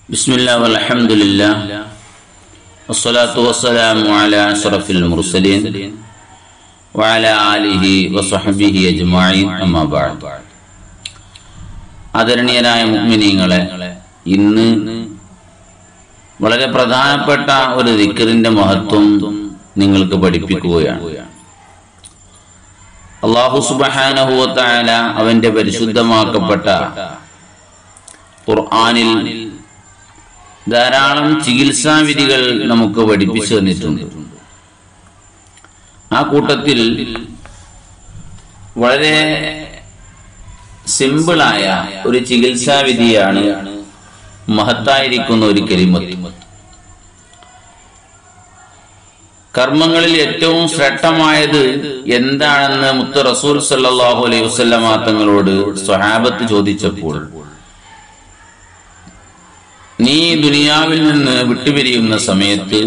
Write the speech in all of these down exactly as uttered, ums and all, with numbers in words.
ബിസ്മില്ലാ വൽഹംദുലില്ലാ വസ്സലാത്തു വസ്സലാമു അലാ അഷ്റഫിൽ മുർസലീൻ വഅലാ ആലിഹി വസ്വഹ്ബിഹി അജ്മഈൻ അമ്മാ ബഅദ്. ആദരണീയരായ മുഅ്മിനീങ്ങളെ, ഇന്ന് വളരെ പ്രധാനപ്പെട്ട ഒരു ദിക്റിന്റെ മഹത്വം നിങ്ങൾക്ക് പഠിപ്പിക്കുകയാണ്. അല്ലാഹു സുബ്ഹാനഹു വ തആല അവന്റെ പരിശുദ്ധമാക്കപ്പെട്ട ഖുർആനിൽ ധാരാളം ചികിത്സാ വിധികൾ നമുക്ക് പഠിപ്പിച്ചു തന്നിട്ടുണ്ട്. ആ കൂട്ടത്തിൽ വളരെ സിമ്പിളായ ഒരു ചികിത്സാ വിധിയാണ് മഹത്തായിരിക്കുന്ന ഒരു കലിമത്ത്. കർമ്മങ്ങളിൽ ഏറ്റവും ശ്രേഷ്ഠമായത് എന്താണെന്ന് മുത്ത് റസൂൽ സല്ലല്ലാഹു അലൈഹി വസല്ലമ തങ്ങളോട് സ്വഹാബത്ത് ചോദിച്ചപ്പോൾ, നീ ദുനിയാവിൽ നിന്ന് വിട്ടുപിരിയുന്ന സമയത്ത്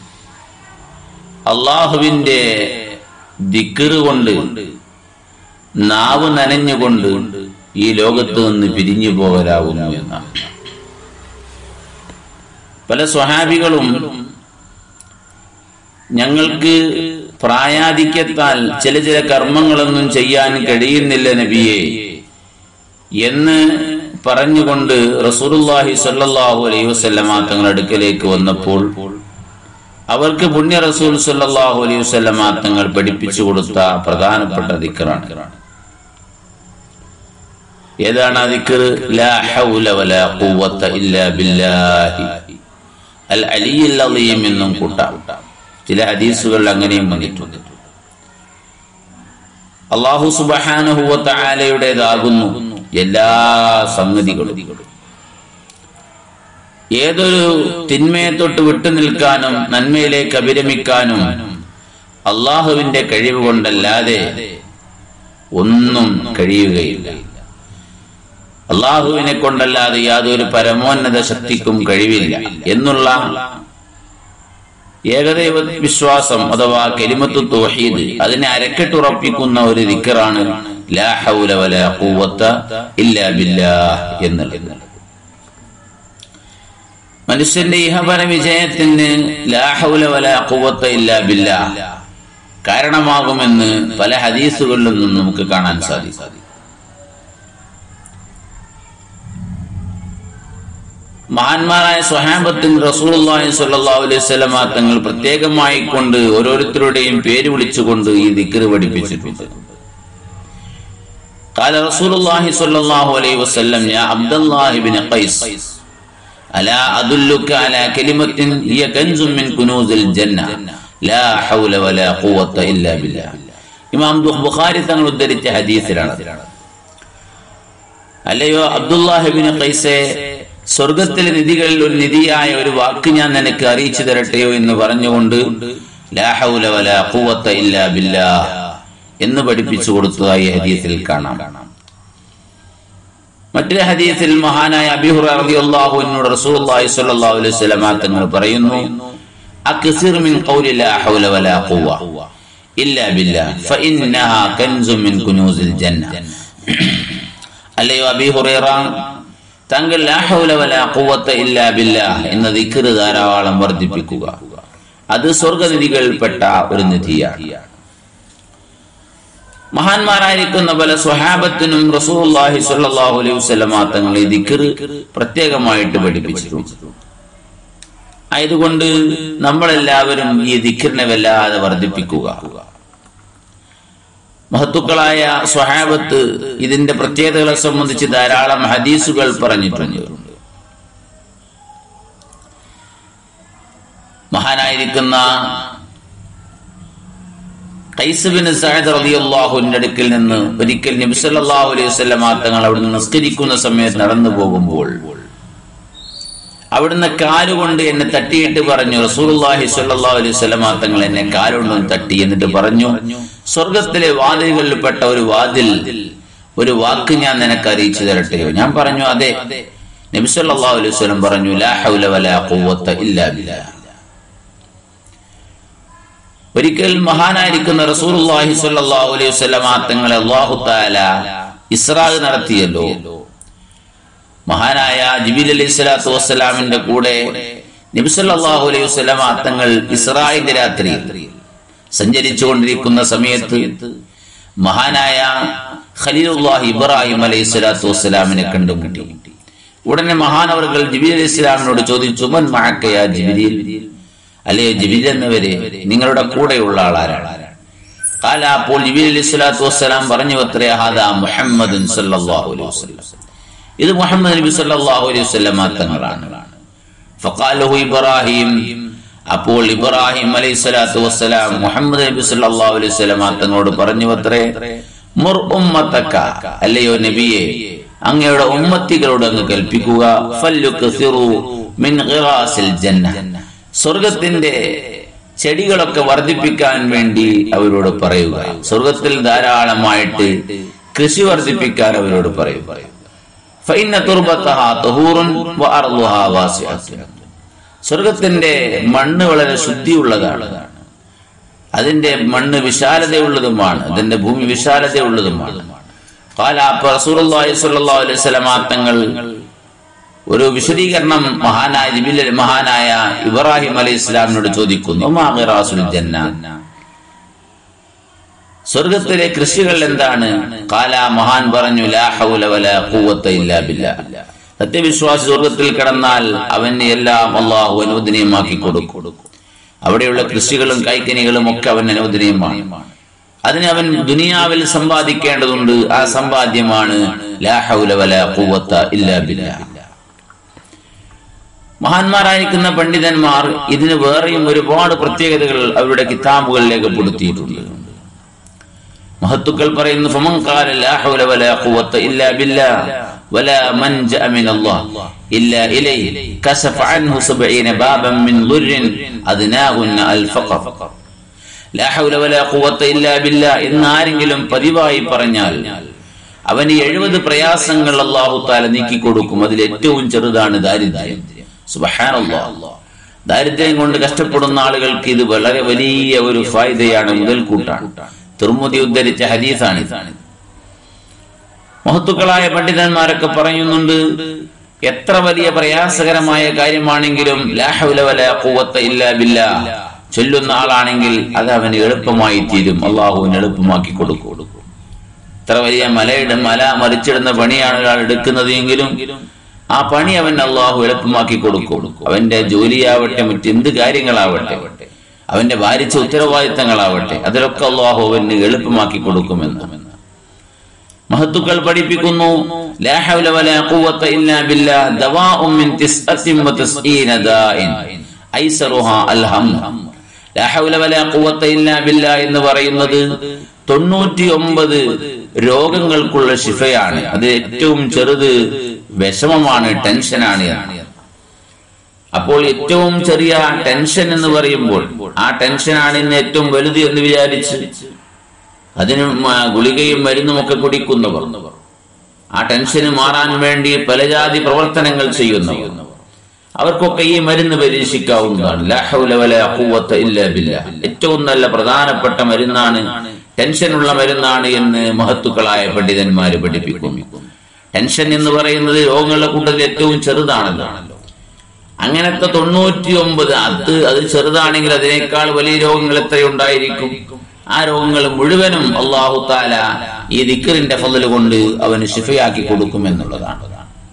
അള്ളാഹുവിന്റെ ദിക്ർ കൊണ്ട് നാവ് നനഞ്ഞുകൊണ്ട് ഈ ലോകത്ത് നിന്ന് പിരിഞ്ഞു പോകലാവുന്നു എന്നാണ്. പല സ്വഹാബികളും ഞങ്ങൾക്ക് പ്രായാധിക്യത്താൽ ചില ചില കർമ്മങ്ങളൊന്നും ചെയ്യാൻ കഴിയുന്നില്ല നബിയെ എന്ന് പറഞ്ഞുകൊണ്ട് റസൂലുള്ളാഹി സ്വല്ലല്ലാഹു അലൈഹി വസല്ലമ തങ്ങളുടെ അടുക്കലേക്ക് വന്നപ്പോൾ അവർക്ക് പുണ്യ റസൂൽ സ്വല്ലല്ലാഹു അലൈഹി വസല്ലമ തങ്ങൾ പഠിപ്പിച്ചു കൊടുത്ത പ്രധാനപ്പെട്ട ദിക്റാണ്. ഏതാണ് ആ ദിക്ർ? ലാ ഹൗല വലാ ഖുവത ഇല്ലാ ബില്ലാഹി അൽ അലിയ്യിൽ അളീം എന്നും കൂട്ടാം. ചില ഹദീസുകൾ അങ്ങനെയും വന്നിട്ടുണ്ട്. അല്ലാഹു സുബ്ഹാനഹു വ തആലയുടേതാകുന്നു എല്ലാ സംഗതികളും. ഏതൊരു തിന്മയെ തൊട്ട് വിട്ടുനിൽക്കാനും നന്മയിലേക്ക് അഭിരമിക്കാനും അള്ളാഹുവിന്റെ കഴിവ് കൊണ്ടല്ലാതെ ഒന്നും കഴിയുകയില്ല. അള്ളാഹുവിനെ കൊണ്ടല്ലാതെ യാതൊരു പരമോന്നത ശക്തിക്കും കഴിവില്ല എന്നുള്ള ഏകദൈവ വിശ്വാസം അഥവാ കലിമത്തു തൗഹീദ്, അതിനെ അരക്കെട്ടുറപ്പിക്കുന്ന ഒരു ദിക്റാണ് ലാ ഹൗല വലാ ഖുവത ഇല്ലാ ബില്ലാഹ് എന്നുള്ളത്. മനുഷ്യന്റെ ഇഹപര വിജയത്തിന് ലാ ഹൗല വലാ ഖുവത ഇല്ലാ ബില്ലാഹ് കാരണമാകുമെന്ന് പല ഹദീസുകളിലും നിന്നും നമുക്ക് കാണാൻ സാധിക്കും. മഹാന്മാരായ സ്വഹാബത്തിന് റസൂലുള്ളാഹി സ്വല്ലല്ലാഹു അലൈഹി വസല്ലമ തങ്ങൾ പ്രത്യേകമായി കൊണ്ട് ഓരോരുത്തരുടെയും പേര് വിളിച്ചുകൊണ്ട് ഈ ദിക്ർ പഠിപ്പിച്ചിട്ടുണ്ട്. قال رسول الله صلى الله عليه وسلم يا عبد الله بن قيس ألا أدلك على كلمة هي كنز من كنوز الجنة لا حول ولا قوة إلا بالله. ഇമാം ബുഖാരി തങ്ങൾ ഉദ്ധരിച്ച ഹദീസിലാണ്. അല്ലയോ അബ്ദുല്ലാഹ് ഇബ്നു ഖൈസേ, സ്വർഗത്തിലെ നിധികളിൽ ഒരു നിധിയായ ഒരു വാക്ക് ഞാൻ നിനക്ക് അറിയിച്ചു തരട്ടെയോ എന്ന് പറഞ്ഞുകൊണ്ട് ലാ ഹൗല വലാ ഖുവത ഇല്ലാ ബില്ലാഹ് എന്ന് പഠിപ്പിച്ചു കൊടുത്തതായി ഹദീസിൽ കാണാം. മറ്റൊരു ഹദീസിൽ മഹാനായ അബീ ഹുറൈറ റളിയല്ലാഹു അൻഹു റസൂലുള്ളാഹി സ്വല്ലല്ലാഹു അലൈഹി വസല്ലം തങ്ങൾ പറയുന്നു, അക്സിർ മിൻ ഖൗലി ലാ ഹൗല വലാ ഖുവ ഇല്ലാ ബില്ലാഹ് ഫഇന്നഹാ കൻസും മിൻ കുനൂസിൽ ജന്ന. അല്ലയോ അബീ ഹുറൈറ, താങ്കൾ ലാ ഹൗല വലാ ഖുവത ഇല്ലാ ബില്ലാഹ് എന്ന ദിക്ർ ധാരാളം വർദ്ധിപ്പിക്കുക. അത് സ്വർഗനിധികളിൽപ്പെട്ട ഒരു നിധിയാണ്. മഹാന്മാരായിരിക്കുന്ന പല സ്വഹാബത്തിനും റസൂലുള്ളാഹി സ്വല്ലല്ലാഹു അലൈഹി വസല്ലമ തങ്ങൾ ഈ ദിക്ർ പ്രത്യേകമായിട്ട് പഠിപ്പിച്ചിട്ടുണ്ട്. ആയതുകൊണ്ട് നമ്മളെല്ലാവരും ഈ ദിക്റിനെ വല്ലാതെ വർദ്ധിപ്പിക്കുക. മഹത്തുക്കളായ സ്വഹാബത്ത് ഇതിന്റെ പ്രത്യേകതകളെ സംബന്ധിച്ച് ധാരാളം ഹദീസുകൾ പറഞ്ഞിട്ടുണ്ട്. മഹാനായിരിക്കുന്ന ഖൈസ് ബിൻ സഅദ് റളിയല്ലാഹു അൻഹുവിന്റെ അടുക്കൽ നിന്ന് ഒരിക്കൽ നബി സല്ലല്ലാഹു അലൈഹി വസല്ലം തങ്ങൾ അവിടുന്ന് നിസ്കരിക്കുന്ന സമയത്ത് നടന്നു പോകുമ്പോൾ അവിടുന്ന് കാലുകൊണ്ട് എന്നെ തട്ടിയിട്ട് പറഞ്ഞു, റസൂലുള്ളാഹി സ്വല്ലല്ലാഹു അലൈഹി വസല്ലം തങ്ങൾ എന്നെ കാലുകൊണ്ട് തട്ടി. എന്നിട്ട് പറഞ്ഞു, സ്വർഗത്തിലെ വാതിലുകളിൽപ്പെട്ട ഒരു വാതിൽ, ഒരു വാക്ക് ഞാൻ നിനക്ക് അറിയിച്ചു തരട്ടെയോ? ഞാൻ പറഞ്ഞു അതെ. നബി സല്ലല്ലാഹു അലൈഹി വസല്ലം പറഞ്ഞു, ലാ ഹൗല വലാ ഖുവത ഇല്ലാ ബില്ലാഹ്. ഒരിക്കൽ മഹാനായിരിക്കുന്ന റസൂലുള്ളാഹി സ്വല്ലല്ലാഹു അലൈഹി വസല്ലം തങ്ങളെ അല്ലാഹു തആല ഇസ്രാ നടത്തിയല്ലോ. മഹാനായ ജിബ്രീൽ അലൈഹി സ്വലാത്തു വസ്സലാമിന്റെ കൂടെ നബി സല്ലല്ലാഹു അലൈഹി വസല്ലമ തങ്ങൾ ഇസ്രായിന്റെ രാത്രി സഞ്ചരിച്ചുകൊണ്ടിരിക്കുന്ന സമയത്ത് മഹാനായ ഖലീലുല്ലാഹി ഇബ്രാഹിം അലൈഹി സ്വലാത്തു വസ്സലാമിനെ കണ്ടുമുട്ടി. ഉടനെ മഹാനവർകൾ ജിബ്രീൽ അലൈഹി സ്വലാമിനോട് ചോദിച്ചു, മൻ മഅക യാ ജിബ്രീൽ, അല്ലയോ ജിബ്രീൽ എന്നവരെ നിങ്ങളുടെ കൂടെയുള്ള ആളാരാണ്? ഖാല, അപ്പോൾ ജിബ്രീൽ അലൈഹി സ്വലാത്തു വസ്സലാം പറഞ്ഞു അത്രേ, ഹാദാ മുഹമ്മദുൻ സല്ലല്ലാഹു അലൈഹി വസല്ലം, ഇത് മുഹമ്മദ് നബി സല്ലല്ലാഹു അലൈഹി വസല്ലം തങ്ങളാണ്. ഫഖാലഹു ഇബ്രാഹിം, അപ്പോൾ ഇബ്രാഹിം അലൈഹി സ്വലാത്തു വസ്സലാം മുഹമ്മദ് നബി സല്ലല്ലാഹു അലൈഹി വസല്ലം തങ്ങളോട് പറഞ്ഞു അത്രേ, മുർ ഉമ്മതക, അല്ലയോ നബിയെ അങ്ങയുടെ ഉമ്മത്തികളോട് അങ്ങ് കൽപ്പിക്കുക, ഫല്യുക്സിറു മിൻ ഖിറാസിൽ ജന്ന, സ്വർഗത്തിന്റെ ചെടികളൊക്കെ വർദ്ധിപ്പിക്കാൻ വേണ്ടി അവരോട് പറയുക. സ്വർഗത്തിൽ ധാരാളമായിട്ട് കൃഷി വർദ്ധിപ്പിക്കാൻ അവരോട് പറയുക. ഫഇന്ന തുർബതഹാ തഹൂറുൻ വഅർളുഹാ വാസിഅത്തുൻ, സ്വർഗത്തിന്റെ മണ്ണ് വളരെ ശുദ്ധിയുള്ളതാണ്, അതിന്റെ മണ്ണ് വിശാലതയുള്ളതുമാണ്, അതിന്റെ ഭൂമി വിശാലതയുള്ളതുമാണ്. ഖാല, റസൂലുള്ളാഹി സ്വല്ലല്ലാഹു അലൈഹി വസല്ലം തങ്ങൾ ഒരു വിശദീകരണം മഹാനായ ജിബ്രീൽ മഹാനായ ഇബ്രാഹിം അലൈഹി ഇസ്ലാമിനോട് ചോദിക്കുന്നു, മാ ഖിറാസുൽ ജന്ന, സ്വർഗത്തിലെ കൃഷികൾ എന്താണ്? ഖാല, മഹാൻ പറഞ്ഞു, ലാ ഹൗല വലാ ഖുവത ഇല്ലാ ബില്ലാഹ്, സത്യവിശ്വാസി സ്വർഗത്തിൽ കടന്നാൽ അവന് എല്ലാം അല്ലാഹു അനുവദനീയമാക്കി കൊടുക്കും. അവിടെയുള്ള കൃഷികളും കൈക്കനികളും ഒക്കെ അവൻ അനുവദനീയമാണ്. അതിന് അവൻ ദുനിയാവിൽ സമ്പാദിക്കേണ്ടതുണ്ട്. ആ സമ്പാദ്യമാണ് ലാ ഹൗല വലാ ഖുവത ഇല്ലാ ബില്ലാഹ്. മഹാന്മാരായിരിക്കുന്ന പണ്ഡിതന്മാർ ഇതിന് വേറെയും ഒരുപാട് പ്രത്യേകതകൾ അവരുടെ കിതാബുകൾ രേഖപ്പെടുത്തിയിട്ടുണ്ട്. മഹത്തുക്കൾ പറയുന്നു, ഫമൻ ഖാല ലാ ഹൗല വലാ ഖുവത ഇല്ലാ ബില്ലാഹ് വലാ മൻജഅ മിനല്ലാഹ് ഇല്ലാ ഇലൈഹി കശഫ അൻഹു സബഈന ബാബൻ മിൻ ദുർരിൻ അദ്നാഹുന്ന അൽ ഫഖർ. ലാ ഹൗല വലാ ഖുവത ഇല്ലാ ബില്ലാഹ് എന്ന് ആരെങ്കിലും പതിവായി പറഞ്ഞാൽ അവന് എഴുപത് പ്രയാസങ്ങൾ അല്ലാഹു തആല നീക്കി കൊടുക്കും. അതിൽ ഏറ്റവും ചെറുതാണ് ദാരിദ്ര്യം. സുബ്ഹാനല്ലാഹ്, ദാരിദ്ര്യം കൊണ്ട് കഷ്ടപ്പെടുന്ന ആളുകൾക്ക് ഇത് വളരെ വലിയ ഒരു ഫായിദയാണ്, മുതൽക്കൂട്ടാണ്. തിർമുദി ഉദ്ധരിച്ച ഹദീസാണ്. മഹത്തുക്കളായ പണ്ഡിതന്മാരൊക്കെ പറയുന്നുണ്ട്, എത്ര വലിയ പ്രയാസകരമായ കാര്യമാണെങ്കിലും ലാ ഹൗല വലാ ഖുവത ഇല്ലാ ബില്ലാഹ് ചൊല്ലുന്ന ആളാണെങ്കിൽ അത് അവന് എളുപ്പമായി തീരും, അള്ളാഹുവിന് എളുപ്പമാക്കി കൊടുക്കും. എത്ര വലിയ മലയുടെ മല മറിച്ചിടുന്ന പണിയാണ് ഒരാൾ എടുക്കുന്നത് എങ്കിലും ആ പണി അവൻ അള്ളാഹു എളുപ്പമാക്കി കൊടുക്കും. അവന്റെ ജോലിയാവട്ടെ, മറ്റെന്ത് കാര്യങ്ങളാവട്ടെ, അവന്റെ ഭാരിച്ച ഉത്തരവാദിത്തങ്ങളാവട്ടെ, അതിലൊക്കെ അള്ളാഹു അവന് എളുപ്പമാക്കി കൊടുക്കുമെന്ന് മഹത്തുക്കൾ പഠിപ്പിക്കുന്നു. ലാ ഹൗല വലാ ഖുവത ഇല്ലാ ബില്ലാഹ് ദവാഉൻ മിൻ തിസ്അത്തിൻ വതസ്ഈന ദാഇൻ ഐസറുഹാ അൽഹം. ലാ ഹൗല വലാ ഖുവത ഇല്ലാ ബില്ലാഹ് എന്ന് പറയുന്നത് തൊണ്ണൂറ്റി ഒമ്പത് രോഗങ്ങൾക്കുള്ള ശിഫയാണ്. അത് ഏറ്റവും ചെറുത് വിഷമമാണ്, ടെൻഷനാണ്. അപ്പോൾ ഏറ്റവും ചെറിയ ടെൻഷൻ എന്ന് പറയുമ്പോൾ ആ ടെൻഷനാണ് ഇന്ന് ഏറ്റവും വലുത് എന്ന് വിചാരിച്ച് അതിന് ഗുളികയും മരുന്നും ഒക്കെ കുടിക്കുന്നവർ, ആ ടെൻഷന് മാറാൻ വേണ്ടി പലജാതി പ്രവർത്തനങ്ങൾ ചെയ്യുന്നവർ, അവർക്കൊക്കെ ഈ മരുന്ന് പരീക്ഷിക്കാവുന്നതാണ്. ലാ ഹൗല വലാ ഖുവത ഇല്ലാ ബില്ലാഹ് ഏറ്റവും നല്ല പ്രധാനപ്പെട്ട മരുന്നാണ്, ടെൻഷനുള്ള മരുന്നാണ് എന്ന് മഹത്തുക്കളായ പണ്ഡിതന്മാര് പഠിപ്പിക്കുന്നു. ടെൻഷൻ എന്ന് പറയുന്നത് രോഗങ്ങളുടെ കൂട്ടത്തിൽ ഏറ്റവും ചെറുതാണല്ലോ. അങ്ങനത്തെ തൊണ്ണൂറ്റി ഒമ്പത് അത് അത് ചെറുതാണെങ്കിൽ അതിനേക്കാൾ വലിയ രോഗങ്ങൾ എത്രയുണ്ടായിരിക്കും. ആ രോഗങ്ങൾ മുഴുവനും അല്ലാഹു തആല ഈ ദിക്റിന്റെ ഫള് കൊണ്ട് അവന് ശിഫയാക്കി കൊടുക്കും എന്നുള്ളതാണ്.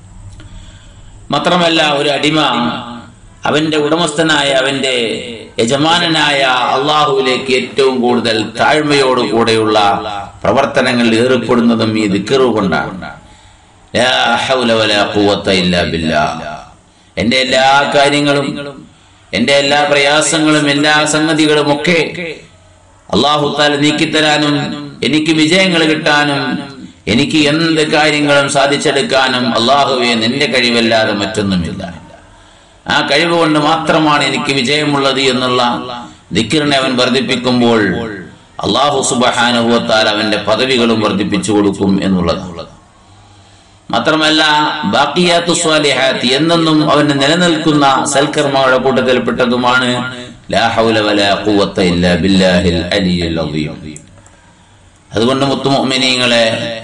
മാത്രമല്ല, ഒരു അടിമ അവന്റെ ഉടമസ്ഥനായ അവന്റെ യജമാനനായ അള്ളാഹുവിലേക്ക് ഏറ്റവും കൂടുതൽ താഴ്മയോട് കൂടെയുള്ള പ്രവർത്തനങ്ങളിൽ ഏർപ്പെടുന്നതും ഈ ദിക്ർ കൊണ്ടാണ്. ലാ ഹൗല വലാ ഖുവത ഇല്ലാ ബില്ലാഹ്. എന്റെ എല്ലാ കാര്യങ്ങളും, എന്റെ എല്ലാ പ്രയാസങ്ങളും, എല്ലാ സംഗതികളും ഒക്കെ അല്ലാഹു തആല നീക്കിത്തരാനും എനിക്ക് വിജയങ്ങൾ കിട്ടാനും എനിക്ക് എന്ത് കാര്യങ്ങളും സാധിച്ചെടുക്കാനും അല്ലാഹുവേ നിന്റെ കഴിവല്ലാതെ മറ്റൊന്നുമില്ല. ആ കഴിവ് കൊണ്ട് മാത്രമാണ് എനിക്ക് വിജയമുള്ളത് എന്നുള്ള ദിക്റിനെ അവൻ വർദ്ധിപ്പിക്കുമ്പോൾ അല്ലാഹു സുബ്ഹാനഹു വ തആല അവന്റെ പദവികളും വർദ്ധിപ്പിച്ചു കൊടുക്കും എന്നുള്ളതാണ്. മാത്രമല്ല, ബാഖിയാത്തു സ്വാലിഹാത്ത് എന്നെന്നും അവന് നിലനിൽക്കുന്ന സൽക്കർമ്മങ്ങളുടെ കൂട്ടത്തിൽപ്പെട്ടതുമാണ് ലാ ഹൗല വലാ ഖുവത ഇല്ലാ ബില്ലാഹിൽ അലിയിൽ അദീം. അതുകൊണ്ട് മുത്തു മുഅ്മിനീങ്ങളെ,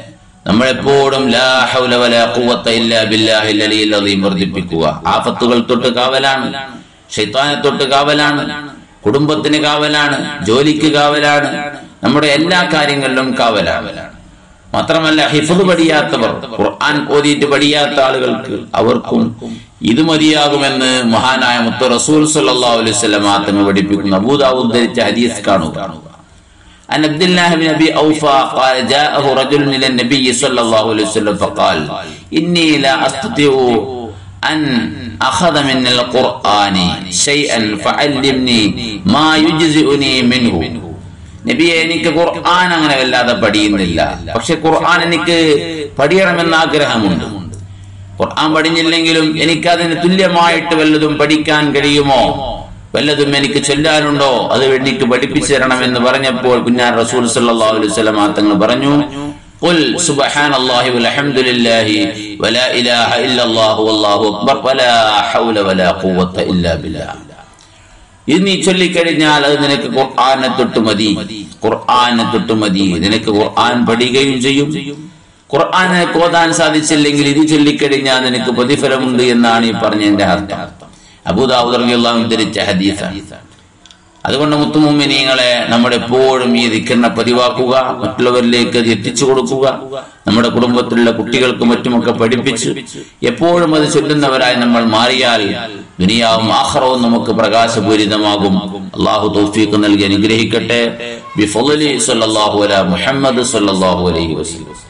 നമ്മളെപ്പോഴും ലാ ഹൗല വലാ ഖുവത ഇല്ലാ ബില്ലാഹിൽ അലിയിൽ അദീം വർദ്ധിപ്പിക്കുക. ആഫത്തുകൾ തൊട്ട് കാവലാണ്, ശൈത്താനെ തൊട്ട് കാവലാണ്, കുടുംബത്തിന് കാവലാണ്, ജോലിക്ക് കാവലാണ്, നമ്മുടെ എല്ലാ കാര്യങ്ങളിലും കാവലാണ്. മാത്രമല്ല ഹിഫ്ള് പഠിയാത്തവർ, ഖുർആൻ ഓതിയിട്ട് പഠിയാത്ത ആളുകൾക്ക് അവർക്കും ഇത് മതിയാകുമെന്ന് മഹാനായ മുത്ത് റസൂൽ സല്ലല്ലാഹു അലൈഹി വസല്ലം തങ്ങൾ പഠിപ്പിക്കുന്നു. അബൂ ദാവൂദ് ഉദ്ധരിച്ച ഹദീസ് കാണുക. عن عبد الله بن ابي اوفى قال جاءه رجل الى النبي صلى الله عليه وسلم فقال اني لا استطيع ان اخذ من القران شيئا فعلمني ما يجزئني منه. നബിയെ, എനിക്ക് ഖുർആൻ അങ്ങനെ വല്ലാതെ പഠിയുന്നില്ല, പക്ഷെ ഖുർആൻ എനിക്ക് പഠിയണമെന്ന് ആഗ്രഹമുണ്ട്. ഖുർആൻ പഠിഞ്ഞില്ലെങ്കിലും എനിക്ക് അതിന് തുല്യമായിട്ട് വല്ലതും പഠിക്കാൻ കഴിയുമോ, വല്ലതും എനിക്ക് ചൊല്ലാനുണ്ടോ, അത് എനിക്ക് പഠിപ്പിച്ചു തരണമെന്ന് പറഞ്ഞപ്പോൾ പുന്നാർ റസൂൽ സല്ലല്ലാഹു അലൈഹി വസല്ലം തങ്ങൾ പറഞ്ഞു, ഖുൽ സുബ്ഹാനല്ലാഹി വൽഹംദുലില്ലാഹി വലാ ഇലാഹ ഇല്ലല്ലാഹു വല്ലാഹു അക്ബർ വലാ ഹൗല വലാ ഖുവത ഇല്ലാ ബില്ലാഹ്. ഇത് നീ ചൊല്ലിക്കഴിഞ്ഞാൽ അത് നിനക്ക് ഖുർആനെ തൊട്ട് മതി, ഖുർആനെ തൊട്ട് മതി. നിനക്ക് ഖുർആൻ പഠിക്കുകയും ചെയ്യും. ഖുർആനെ ഓതാൻ സാധിച്ചില്ലെങ്കിൽ ഇത് ചൊല്ലിക്കഴിഞ്ഞാൽ നിനക്ക് പ്രതിഫലമുണ്ട് എന്നാണ് ഈ പറഞ്ഞതിന്റെ അർത്ഥം. അബൂ ദാവൂദ് റളിയല്ലാഹു അൻഹു ഉദ്ധരിച്ച ഹദീസാണ്. അതുകൊണ്ട് മുത്തുമുഅ്മിനീങ്ങളെ, നമ്മളെപ്പോഴും ഈ ദിക്റിനെ പതിവാക്കുക, മറ്റുള്ളവരിലേക്ക് അത് എത്തിച്ചു കൊടുക്കുക, നമ്മുടെ കുടുംബത്തിലുള്ള കുട്ടികൾക്കും മറ്റുമൊക്കെ പഠിപ്പിച്ച് എപ്പോഴും അത് ചൊല്ലുന്നവരായി നമ്മൾ മാറിയാൽ ദുനിയാവും ആഖിറവും നമുക്ക് പ്രകാശപൂരിതമാകും. അല്ലാഹു തൗഫീഖ് നൽകി അനുഗ്രഹിക്കട്ടെ. ബിഫളലി സല്ലല്ലാഹു അലാ മുഹമ്മദ് സല്ലല്ലാഹു അലൈഹി വസല്ലം.